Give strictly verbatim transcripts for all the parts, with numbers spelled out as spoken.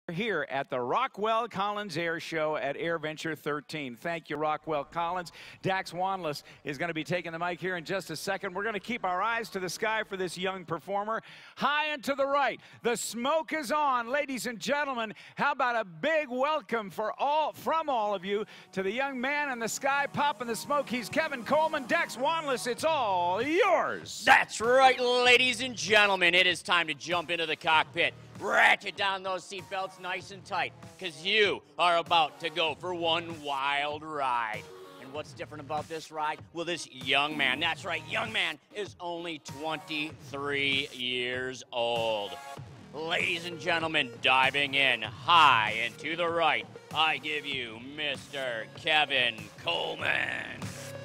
Here at the Rockwell Collins Air Show at AirVenture thirteen. Thank you, Rockwell Collins. Dax Wanless is going to be taking the mic here in just a second. We're going to keep our eyes to the sky for this young performer. High and to the right, the smoke is on. Ladies and gentlemen, how about a big welcome for all from all of you to the young man in the sky popping the smoke. He's Kevin Coleman. Dax Wanless, it's all yours. That's right, ladies and gentlemen. It is time to jump into the cockpit. Ratchet down those seatbelts nice and tight, because you are about to go for one wild ride. And what's different about this ride? Well, this young man, that's right, young man, is only twenty-three years old. Ladies and gentlemen, diving in high and to the right, I give you Mister Kevin Coleman.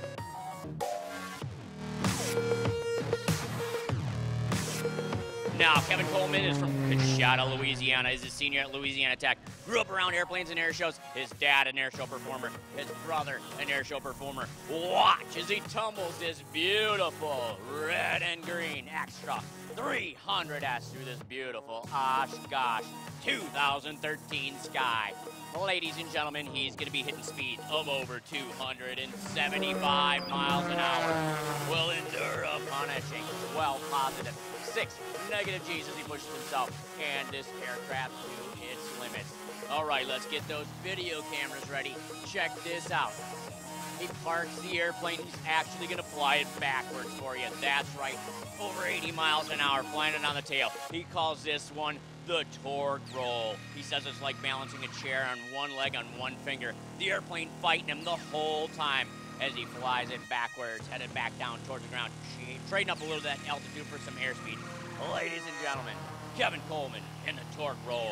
Now, Kevin Coleman is from Coshada, Louisiana. He's a senior at Louisiana Tech. Grew up around airplanes and air shows. His dad, an air show performer. His brother, an air show performer. Watch as he tumbles this beautiful red and green extra three hundred S through this beautiful Oshkosh two thousand thirteen Sky. Ladies and gentlemen, he's going to be hitting speeds of over two hundred seventy-five miles an hour. Will endure a punishing, well positive six negative G's as he pushes himself and this aircraft to its limits. All right, let's get those video cameras ready. Check this out. He parks the airplane. He's actually going to fly it backwards for you. That's right, over eighty miles an hour, flying it on the tail. He calls this one the torque roll. He says it's like balancing a chair on one leg on one finger. The airplane fighting him the whole time as he flies it backwards, headed back down towards the ground, trading up a little of that altitude for some airspeed. Ladies and gentlemen, Kevin Coleman in the torque roll.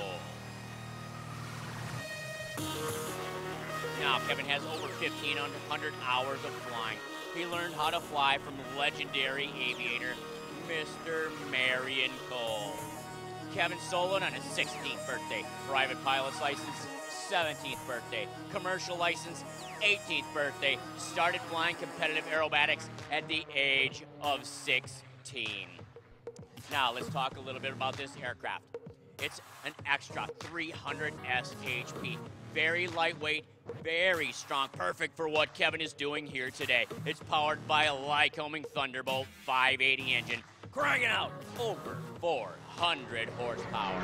Now, Kevin has over fifteen hundred hours of flying. He learned how to fly from legendary aviator, Mister Marion Cole. Kevin soloed on his sixteenth birthday, private pilot's license, seventeenth birthday, commercial license, eighteenth birthday, started flying competitive aerobatics at the age of sixteen. Now, let's talk a little bit about this aircraft. It's an extra three hundred S H P. Very lightweight, very strong, perfect for what Kevin is doing here today. It's powered by a Lycoming Thunderbolt five eighty engine, cranking out over four hundred horsepower.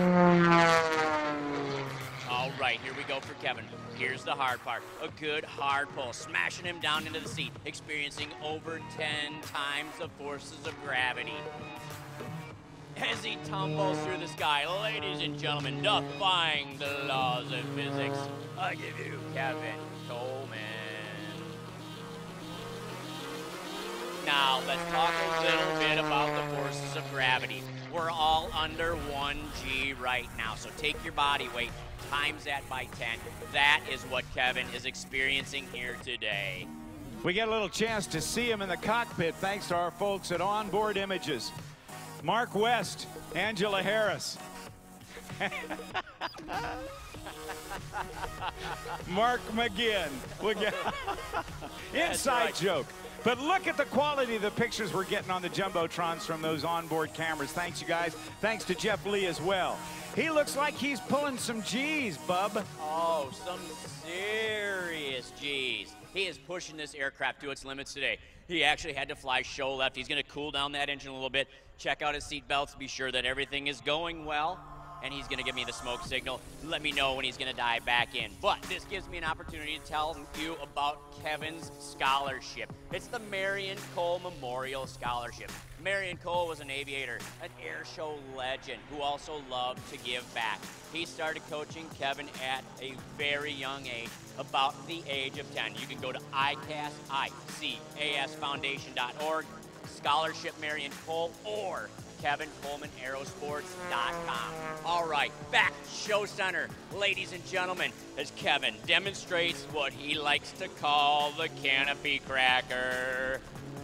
All right, here we go for Kevin. Here's the hard part. A good hard pull, smashing him down into the seat, experiencing over ten times the forces of gravity. As he tumbles through the sky, ladies and gentlemen, defying the laws of physics, I give you Kevin Coleman. Now, let's talk a little bit about the forces of gravity. We're all under one G right now, so take your body weight, times that by ten. That is what Kevin is experiencing here today. We get a little chance to see him in the cockpit thanks to our folks at Onboard Images. Mark West, Angela Harris. Mark McGinn. Inside right. Joke. But look at the quality of the pictures we're getting on the Jumbotrons from those onboard cameras. Thanks, you guys. Thanks to Jeff Lee as well. He looks like he's pulling some G's, bub. Oh, some serious G's. He is pushing this aircraft to its limits today. He actually had to fly show left. He's going to cool down that engine a little bit, check out his seat belts, be sure that everything is going well, and he's going to give me the smoke signal. Let me know when he's going to dive back in. But this gives me an opportunity to tell you about Kevin's scholarship. It's the Marion Cole Memorial Scholarship. Marion Cole was an aviator, an air show legend who also loved to give back. He started coaching Kevin at a very young age, about the age of ten. You can go to I C A S, I C A S Foundation dot org, Scholarship Marion Cole, or Kevin Coleman Aerosports dot com. All right, back show center, ladies and gentlemen, as Kevin demonstrates what he likes to call the canopy cracker.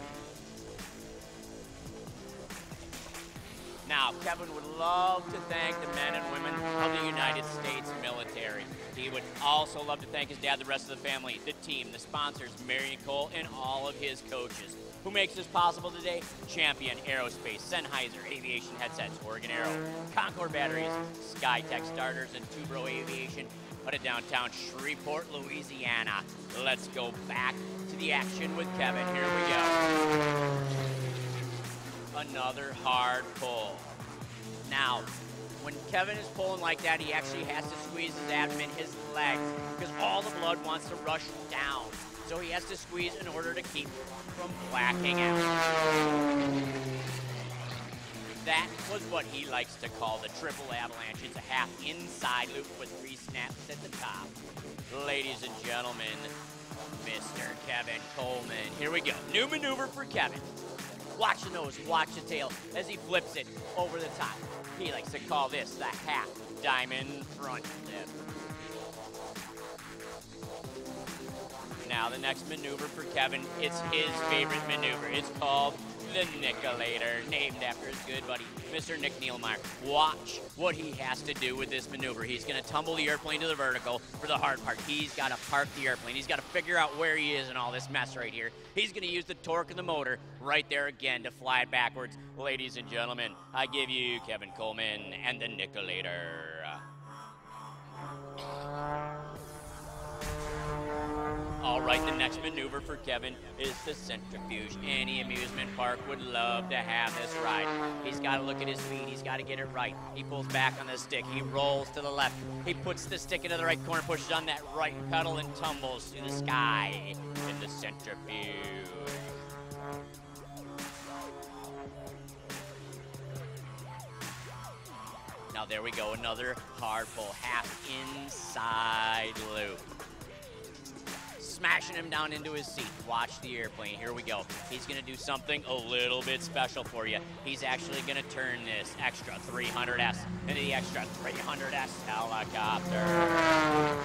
Now, Kevin would love to thank the men and women of the United States military. He would also love to thank his dad, the rest of the family, the team, the sponsors, Marion Cole, and all of his coaches. Who makes this possible today? Champion Aerospace, Sennheiser Aviation Headsets, Oregon Aero, Concord Batteries, SkyTech Starters, and Tubro Aviation out of downtown Shreveport, Louisiana. Let's go back to the action with Kevin. Here we go. Another hard pull. Now, when Kevin is pulling like that, he actually has to squeeze his abdomen, his legs, because all the blood wants to rush down. So he has to squeeze in order to keep from blacking out. That was what he likes to call the triple avalanche. It's a half inside loop with three snaps at the top. Ladies and gentlemen, Mister Kevin Coleman. Here we go. New maneuver for Kevin. Watch the nose, watch the tail as he flips it over the top. He likes to call this the half diamond front flip. Now the next maneuver for Kevin, it's his favorite maneuver. It's called the Nickolator, named after his good buddy, Mister Nick Nielmeyer. Watch what he has to do with this maneuver. He's gonna tumble the airplane to the vertical for the hard part. He's gotta park the airplane. He's gotta figure out where he is in all this mess right here. He's gonna use the torque of the motor right there again to fly it backwards. Ladies and gentlemen, I give you Kevin Coleman and the Nickolator. All right, the next maneuver for Kevin is the centrifuge. Any amusement park would love to have this ride. He's got to look at his feet. He's got to get it right. He pulls back on the stick. He rolls to the left. He puts the stick into the right corner, pushes on that right pedal, and tumbles through the sky in the centrifuge. Now there we go, another hard pull, half inside loop. Smashing him down into his seat. Watch the airplane. Here we go. He's going to do something a little bit special for you. He's actually going to turn this extra three hundred S into the extra three hundred S helicopter.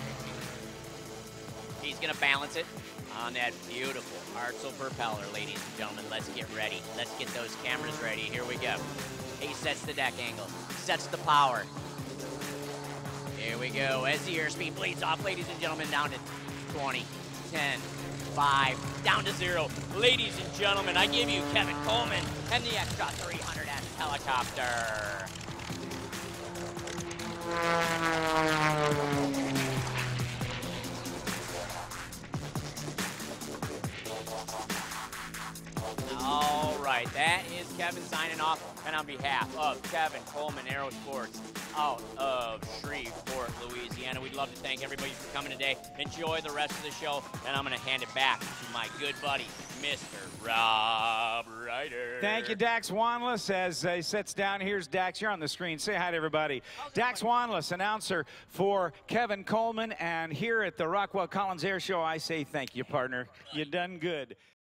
He's going to balance it on that beautiful Hartzell propeller, ladies and gentlemen. Let's get ready. Let's get those cameras ready. Here we go. He sets the deck angle, sets the power. Here we go. As the airspeed bleeds off, ladies and gentlemen, down to twenty, ten, five, down to zero. Ladies and gentlemen, I give you Kevin Coleman and the extra three hundred S helicopter. All right, that is Kevin signing off, and on behalf of Kevin Coleman Aerosports out of Shreveport, Louisiana, we'd love to thank everybody for coming today. Enjoy the rest of the show, and I'm going to hand it back to my good buddy, Mister Rob Ryder. Thank you, Dax Wanless. As he sits down, here's Dax. You're on the screen. Say hi to everybody. Dax Wanless, announcer for Kevin Coleman, and here at the Rockwell Collins Air Show, I say thank you, partner. You done good.